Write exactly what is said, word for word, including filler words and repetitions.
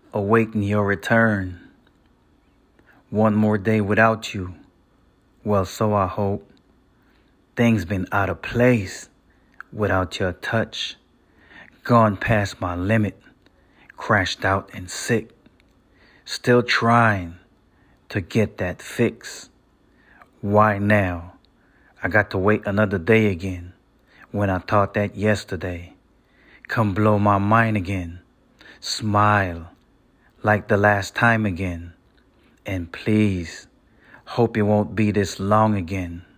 awaiting your return. One more day without you, well, so I hope. Things been out of place without your touch. Gone past my limit, crashed out and sick. Still trying to get that fix. Why now? I got to wait another day again when I thought that yesterday. Come blow my mind again. Smile like the last time again. And please, hope it won't be this long again.